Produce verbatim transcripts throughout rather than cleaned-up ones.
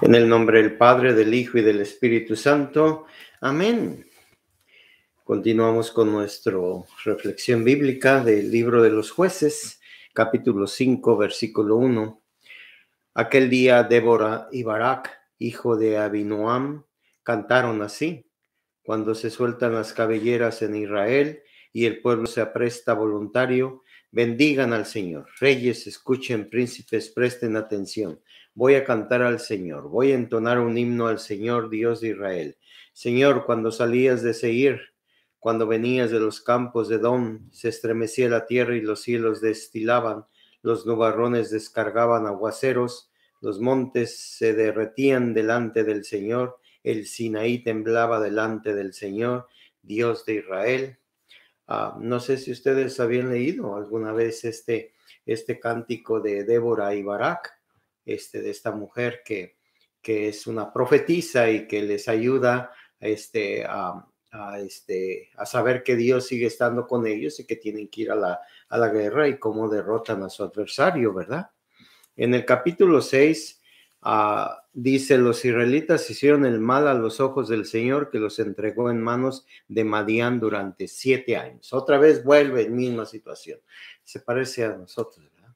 En el nombre del Padre, del Hijo y del Espíritu Santo. Amén. Continuamos con nuestra reflexión bíblica del libro de los Jueces, capítulo cinco, versículo uno. Aquel día Débora y Barak, hijo de Abinoam, cantaron así: cuando se sueltan las cabelleras en Israel y el pueblo se apresta voluntario, bendigan al Señor. Reyes, escuchen, príncipes, presten atención. Voy a cantar al Señor, voy a entonar un himno al Señor, Dios de Israel. Señor, cuando salías de Seir, cuando venías de los campos de Edom, se estremecía la tierra y los cielos destilaban, los nubarrones descargaban aguaceros, los montes se derretían delante del Señor, el Sinaí temblaba delante del Señor, Dios de Israel. Uh, no sé si ustedes habían leído alguna vez este, este cántico de Débora y Barak, este, de esta mujer que, que es una profetisa y que les ayuda este, a, a, este, a saber que Dios sigue estando con ellos y que tienen que ir a la, a la guerra y cómo derrotan a su adversario, ¿verdad? En el capítulo seis, Uh, dice: los israelitas hicieron el mal a los ojos del Señor, que los entregó en manos de Madián durante siete años. Otra vez vuelve en misma situación. Se parece a nosotros, ¿verdad?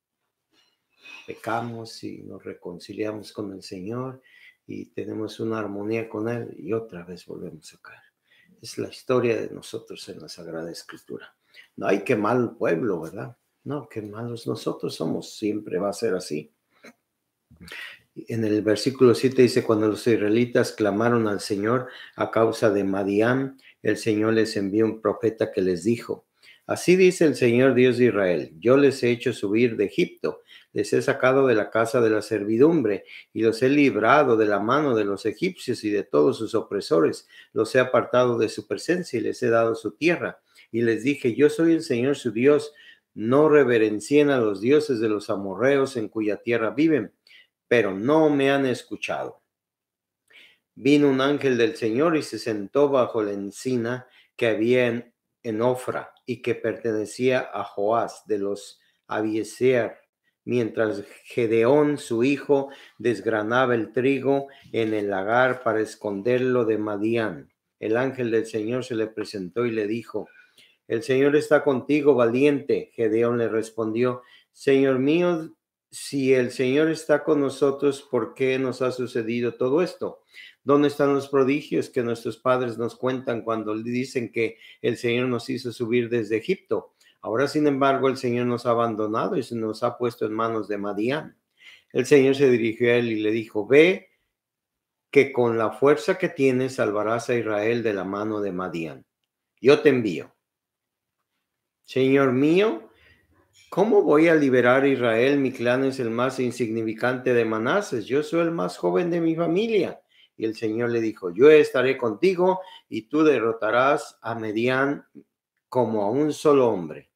Pecamos y nos reconciliamos con el Señor y tenemos una armonía con Él y otra vez volvemos a caer. Es la historia de nosotros en la Sagrada Escritura. No hay que mal pueblo, ¿verdad? No, qué malos nosotros somos. Siempre va a ser así. En el versículo siete dice: cuando los israelitas clamaron al Señor a causa de Madián, el Señor les envió un profeta que les dijo: así dice el Señor Dios de Israel, yo les he hecho subir de Egipto, les he sacado de la casa de la servidumbre y los he librado de la mano de los egipcios y de todos sus opresores, los he apartado de su presencia y les he dado su tierra. Y les dije: yo soy el Señor su Dios, no reverencien a los dioses de los amorreos en cuya tierra viven. Pero no me han escuchado. Vino un ángel del Señor y se sentó bajo la encina que había en, en Ofra y que pertenecía a Joás de los Abiezer, mientras Gedeón, su hijo, desgranaba el trigo en el lagar para esconderlo de Madián. El ángel del Señor se le presentó y le dijo: el Señor está contigo, valiente. Gedeón le respondió: Señor mío, si el Señor está con nosotros, ¿por qué nos ha sucedido todo esto? ¿Dónde están los prodigios que nuestros padres nos cuentan cuando dicen que el Señor nos hizo subir desde Egipto? Ahora, sin embargo, el Señor nos ha abandonado y se nos ha puesto en manos de Madián. El Señor se dirigió a él y le dijo: ve, que con la fuerza que tienes salvarás a Israel de la mano de Madián. Yo te envío. Señor mío, ¿cómo voy a liberar a Israel? Mi clan es el más insignificante de Manases. Yo soy el más joven de mi familia. Y el Señor le dijo: yo estaré contigo y tú derrotarás a Madián como a un solo hombre.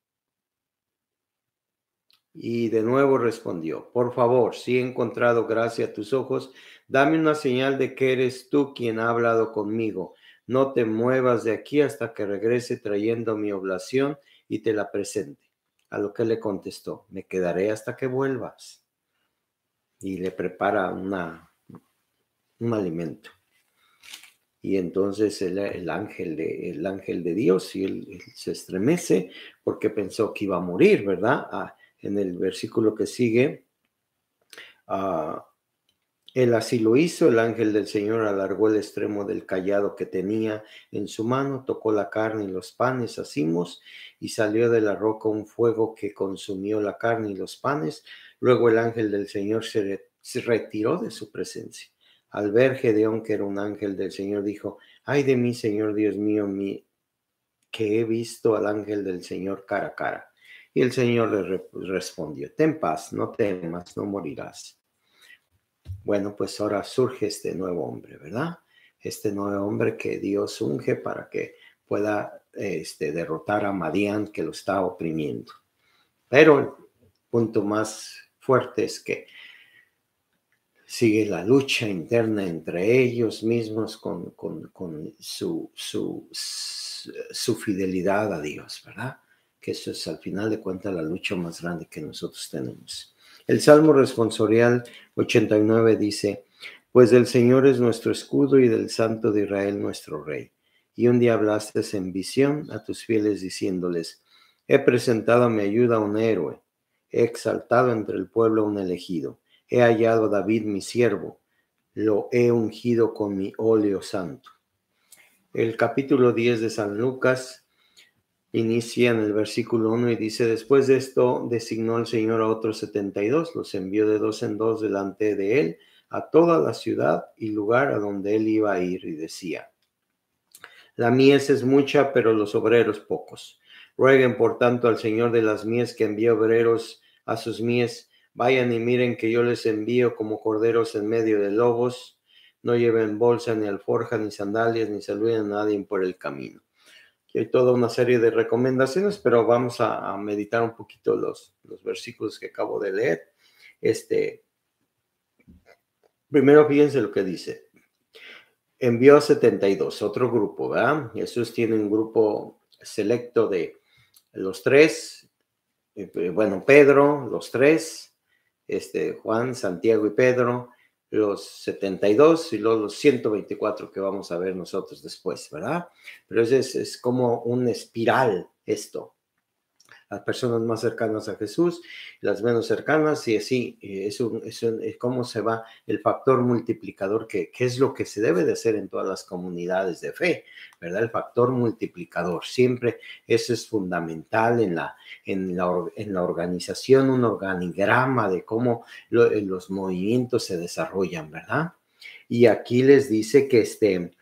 Y de nuevo respondió: por favor, si he encontrado gracia a tus ojos, dame una señal de que eres tú quien ha hablado conmigo. No te muevas de aquí hasta que regrese trayendo mi oblación y te la presente. A lo que le contestó: me quedaré hasta que vuelvas. Y le prepara una, un alimento. Y entonces el, el, ángel de, el ángel de Dios, y él, él se estremece porque pensó que iba a morir, ¿verdad? Ah, en el versículo que sigue, uh, él así lo hizo. El ángel del Señor alargó el extremo del cayado que tenía en su mano, tocó la carne y los panes hacimos, y salió de la roca un fuego que consumió la carne y los panes. Luego el ángel del Señor se, re, se retiró de su presencia. Al ver Gedeón que era un ángel del Señor, dijo: ay de mí, Señor Dios mío, mi, que he visto al ángel del Señor cara a cara. Y el Señor le re, respondió: ten paz, no temas, no morirás. Bueno, pues ahora surge este nuevo hombre, ¿verdad? Este nuevo hombre que Dios unge para que pueda este, derrotar a Madián, que lo está oprimiendo. Pero el punto más fuerte es que sigue la lucha interna entre ellos mismos con, con, con su, su, su fidelidad a Dios, ¿verdad? Que eso es, al final de cuentas, la lucha más grande que nosotros tenemos. El Salmo responsorial ochenta y nueve dice: Pues del Señor es nuestro escudo y del Santo de Israel nuestro Rey. Y un día hablaste en visión a tus fieles diciéndoles, he presentado a mi ayuda a un héroe, he exaltado entre el pueblo a un elegido, he hallado a David mi siervo, lo he ungido con mi óleo santo. El capítulo diez de San Lucas inicia en el versículo uno y dice, después de esto designó el Señor a otros setenta y dos, los envió de dos en dos delante de él a toda la ciudad y lugar a donde él iba a ir, y decía, la mies es mucha, pero los obreros pocos. Rueguen por tanto al Señor de las mies que envíe obreros a sus mies. Vayan y miren que yo les envío como corderos en medio de lobos. No lleven bolsa, ni alforja, ni sandalias, ni saluden a nadie por el camino. Aquí hay toda una serie de recomendaciones, pero vamos a, a meditar un poquito los, los versículos que acabo de leer. Este, primero fíjense lo que dice. Envió a setenta y dos, otro grupo, ¿verdad? Jesús tiene un grupo selecto de los tres, eh, bueno, Pedro, los tres, este, Juan, Santiago y Pedro, los setenta y dos y luego los ciento veinticuatro que vamos a ver nosotros después, ¿verdad? Pero es, es, es como una espiral esto. Las personas más cercanas a Jesús, las menos cercanas, y así es, un, es, un, es cómo se va el factor multiplicador, que, que es lo que se debe de hacer en todas las comunidades de fe, ¿verdad? El factor multiplicador, siempre eso es fundamental en la, en la, en la organización, un organigrama de cómo lo, los movimientos se desarrollan, ¿verdad? Y aquí les dice que este...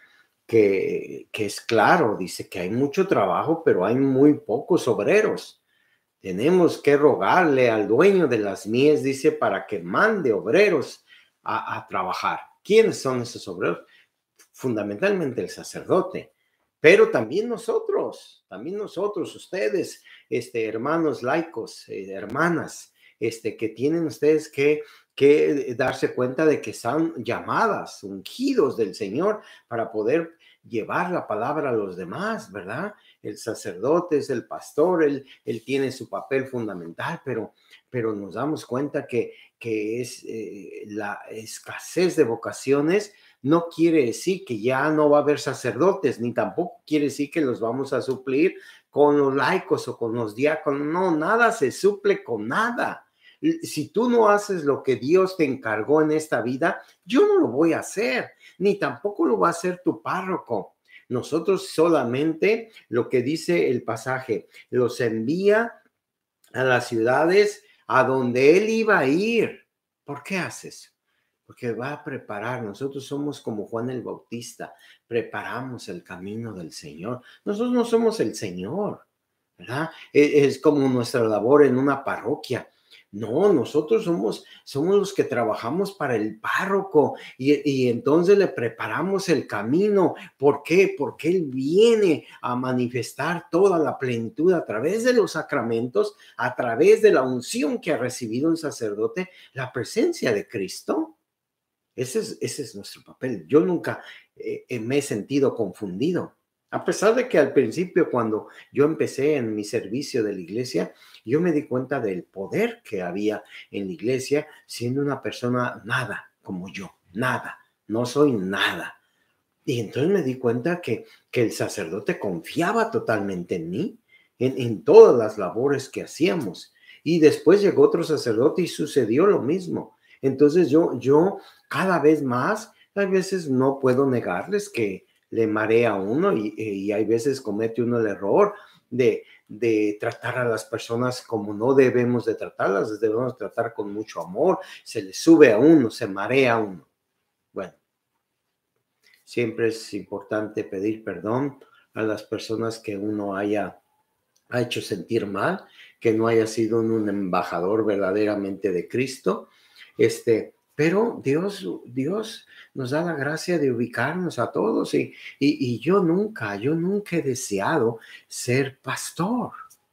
Que, que es claro, dice que hay mucho trabajo, pero hay muy pocos obreros. Tenemos que rogarle al dueño de las mies, dice, para que mande obreros a, a trabajar. ¿Quiénes son esos obreros? Fundamentalmente el sacerdote, pero también nosotros, también nosotros, ustedes, este, hermanos laicos, eh, hermanas, este, que tienen ustedes que, que darse cuenta de que son llamadas, ungidos del Señor para poder llevar la palabra a los demás, ¿verdad? El sacerdote es el pastor, él, él tiene su papel fundamental, pero, pero nos damos cuenta que, que es eh, la escasez de vocaciones. No quiere decir que ya no va a haber sacerdotes, ni tampoco quiere decir que los vamos a suplir con los laicos o con los diáconos. No, nada se suple con nada. Si tú no haces lo que Dios te encargó en esta vida, yo no lo voy a hacer, ni tampoco lo va a hacer tu párroco. Nosotros solamente, lo que dice el pasaje, los envía a las ciudades a donde él iba a ir. ¿Por qué haces? Porque va a preparar. Nosotros somos como Juan el Bautista, preparamos el camino del Señor. Nosotros no somos el Señor, ¿verdad? Es como nuestra labor en una parroquia. No, nosotros somos, somos los que trabajamos para el párroco y, y entonces le preparamos el camino. ¿Por qué? Porque Él viene a manifestar toda la plenitud a través de los sacramentos, a través de la unción que ha recibido un sacerdote, la presencia de Cristo. Ese es, ese es nuestro papel. Yo nunca eh, me he sentido confundido. A pesar de que al principio, cuando yo empecé en mi servicio de la iglesia, yo me di cuenta del poder que había en la iglesia, siendo una persona nada como yo, nada, no soy nada. Y entonces me di cuenta que, que el sacerdote confiaba totalmente en mí, en, en todas las labores que hacíamos. Y después llegó otro sacerdote y sucedió lo mismo. Entonces yo, yo cada vez más, a veces no puedo negarles que le marea a uno y, y hay veces comete uno el error de, de tratar a las personas como no debemos de tratarlas, las debemos tratar con mucho amor, se le sube a uno, se marea a uno. Bueno, siempre es importante pedir perdón a las personas que uno haya ha hecho sentir mal, que no haya sido un embajador verdaderamente de Cristo. Este, pero Dios, Dios nos da la gracia de ubicarnos a todos y, y, y yo nunca, yo nunca he deseado ser pastor.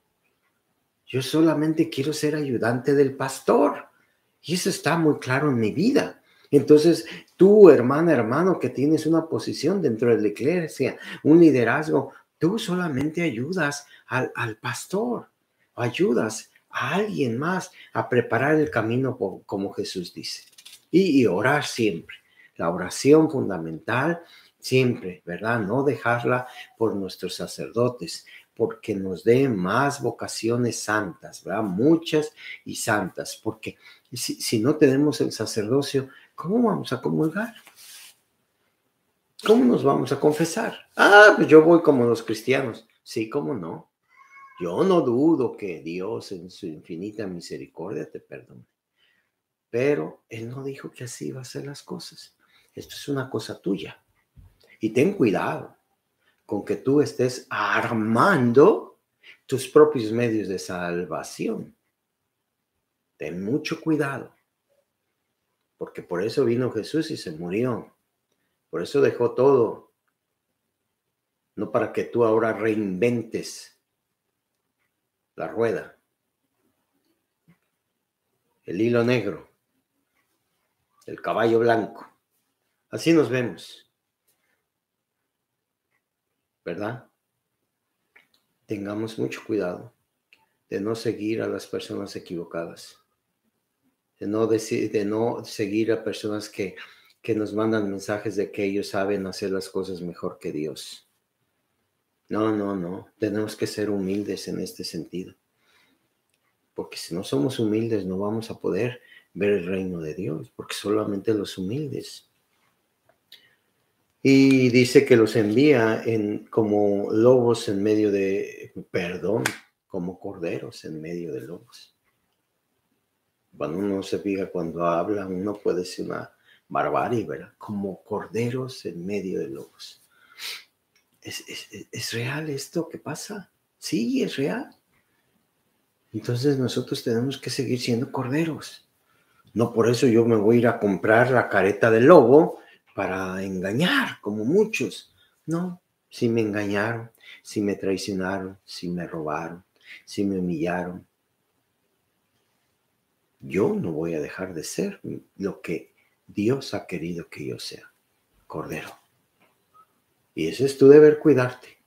Yo solamente quiero ser ayudante del pastor. Y eso está muy claro en mi vida. Entonces, tú, hermana, hermano, que tienes una posición dentro de la iglesia, un liderazgo, tú solamente ayudas al, al pastor, ayudas a alguien más a preparar el camino como Jesús dice. Y, y orar siempre. La oración fundamental siempre, ¿verdad? No dejarla por nuestros sacerdotes, porque nos dé más vocaciones santas, ¿verdad? Muchas y santas, porque si, si no tenemos el sacerdocio, ¿cómo vamos a comulgar? ¿Cómo nos vamos a confesar? Ah, pues yo voy como los cristianos. Sí, ¿cómo no? Yo no dudo que Dios en su infinita misericordia te perdone. Pero Él no dijo que así iba a ser las cosas. Esto es una cosa tuya. Y ten cuidado con que tú estés armando tus propios medios de salvación. Ten mucho cuidado. Porque por eso vino Jesús y se murió. Por eso dejó todo. No para que tú ahora reinventes la rueda, el hilo negro, el caballo blanco. Así nos vemos, ¿verdad? Tengamos mucho cuidado de no seguir a las personas equivocadas, de no, decir, de no seguir a personas que, que nos mandan mensajes de que ellos saben hacer las cosas mejor que Dios. No, no, no. Tenemos que ser humildes en este sentido. Porque si no somos humildes no vamos a poder ver el reino de Dios, porque solamente los humildes. Y dice que los envía en, como lobos en medio de, perdón, como corderos en medio de lobos. Cuando uno se fija, cuando habla, uno puede decir una barbarie, ¿verdad? Como corderos en medio de lobos. ¿Es, es, es real esto que pasa? Sí, es real. Entonces nosotros tenemos que seguir siendo corderos. No por eso yo me voy a ir a comprar la careta del lobo para engañar, como muchos. No, si me engañaron, si me traicionaron, si me robaron, si me humillaron, yo no voy a dejar de ser lo que Dios ha querido que yo sea, cordero. Y ese es tu deber, cuidarte.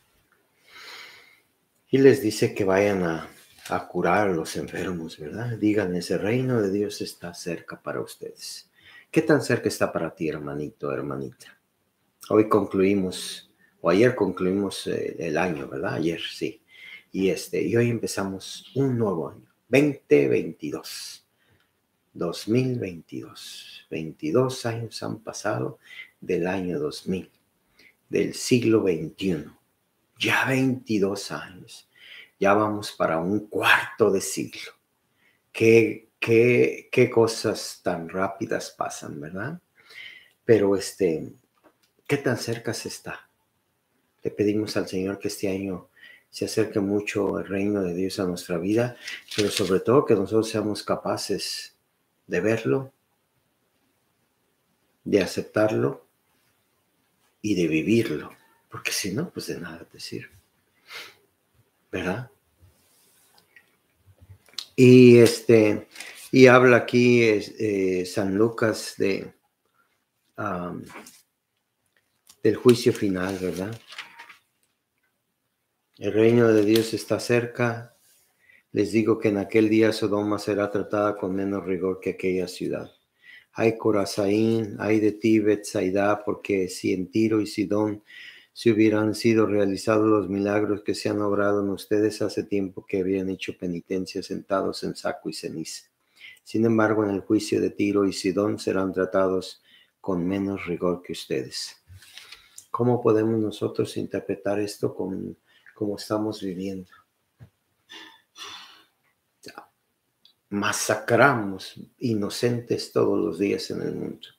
Y les dice que vayan a, a curar a los enfermos, ¿verdad? Digan, ese reino de Dios está cerca para ustedes. ¿Qué tan cerca está para ti, hermanito, hermanita? Hoy concluimos, o ayer concluimos eh, el año, ¿verdad? Ayer, sí. Y, este, y hoy empezamos un nuevo año, veinte veintidós. dos mil veintidós. veintidós años han pasado del año dos mil, del siglo veintiuno. Ya veintidós años. Ya vamos para un cuarto de siglo. Qué, qué, qué cosas tan rápidas pasan, ¿verdad? Pero este, ¿qué tan cerca se está? Le pedimos al Señor que este año se acerque mucho el reino de Dios a nuestra vida, pero sobre todo que nosotros seamos capaces de verlo, de aceptarlo y de vivirlo, porque si no, pues de nada te sirve, ¿verdad? Y este, y habla aquí eh, San Lucas de um, del juicio final, ¿verdad? El reino de Dios está cerca. Les digo que en aquel día Sodoma será tratada con menos rigor que aquella ciudad. Ay, Corazaín, ay de ti, Betsaida, porque si en Tiro y Sidón se hubieran sido realizados los milagros que se han obrado en ustedes hace tiempo que habían hecho penitencia sentados en saco y ceniza. Sin embargo, en el juicio de Tiro y Sidón serán tratados con menos rigor que ustedes. ¿Cómo podemos nosotros interpretar esto con, como estamos viviendo? Masacramos inocentes todos los días en el mundo.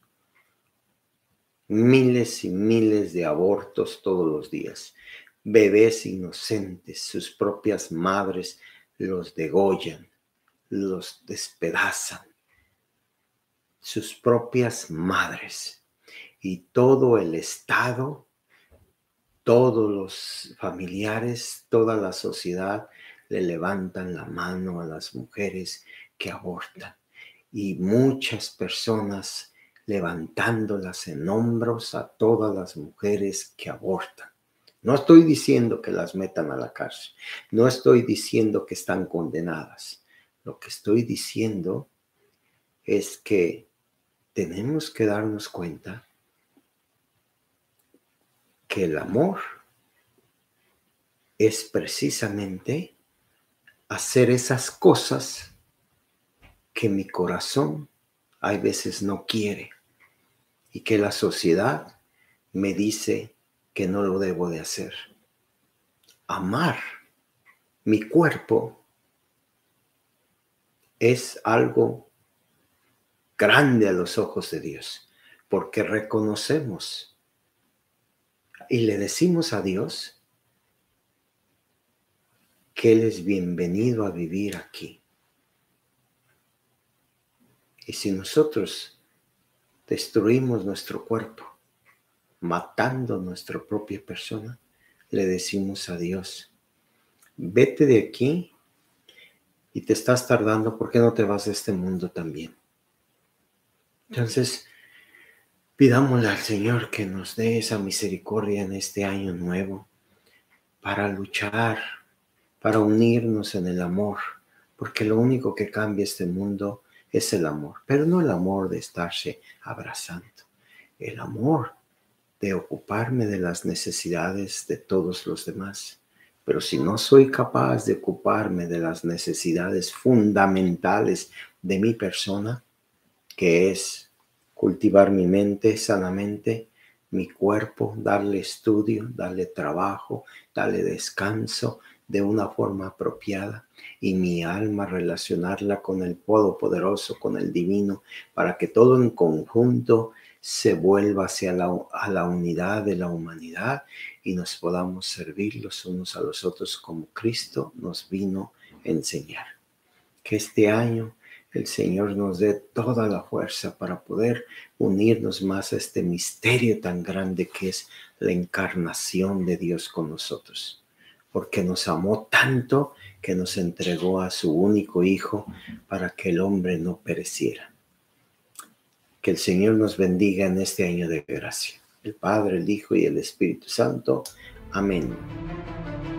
Miles y miles de abortos todos los días. Bebés inocentes, sus propias madres los degollan, los despedazan. Sus propias madres. Y todo el Estado, todos los familiares, toda la sociedad le levantan la mano a las mujeres que abortan. Y muchas personas levantándolas en hombros a todas las mujeres que abortan. No estoy diciendo que las metan a la cárcel. No estoy diciendo que están condenadas. Lo que estoy diciendo es que tenemos que darnos cuenta que el amor es precisamente hacer esas cosas que mi corazón hay veces no quiere y que la sociedad me dice que no lo debo de hacer. Amar mi cuerpo es algo grande a los ojos de Dios, porque reconocemos y le decimos a Dios que Él es bienvenido a vivir aquí. Y si nosotros destruimos nuestro cuerpo, matando nuestra propia persona, le decimos a Dios, vete de aquí y te estás tardando, ¿por qué no te vas de este mundo también? Entonces, pidámosle al Señor que nos dé esa misericordia en este año nuevo para luchar, para unirnos en el amor, porque lo único que cambia este mundo es el amor, pero no el amor de estarse abrazando, el amor de ocuparme de las necesidades de todos los demás. Pero si no soy capaz de ocuparme de las necesidades fundamentales de mi persona, que es cultivar mi mente sanamente, mi cuerpo, darle estudio, darle trabajo, darle descanso de una forma apropiada, y mi alma relacionarla con el Todopoderoso, con el Divino, para que todo en conjunto se vuelva hacia la, a la unidad de la humanidad y nos podamos servir los unos a los otros como Cristo nos vino a enseñar. Que este año el Señor nos dé toda la fuerza para poder unirnos más a este misterio tan grande que es la encarnación de Dios con nosotros, porque nos amó tanto que nos entregó a su único Hijo para que el hombre no pereciera. Que el Señor nos bendiga en este año de gracia. El Padre, el Hijo y el Espíritu Santo. Amén.